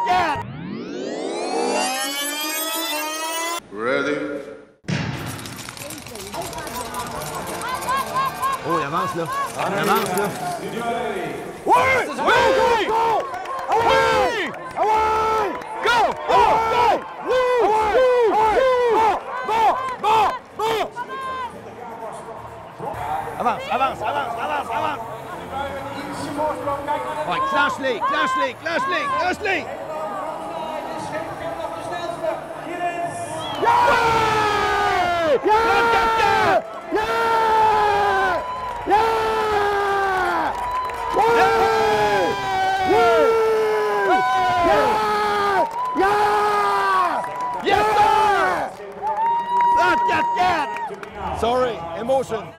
4. Ready? Oh, il avance, là. Il avance, là. Oui! Oui! Go! Go! Away! Away! Go! Go! Go! Away! Bon! Bon! Bon! Avance, avance, avance, avance, avance. Ouais, clenche-les, clenche-les, clenche-les, clenche-les. Yeah! Yeah! Yeah! Yeah! Yes, sir! 34-4! Sorry, emotion.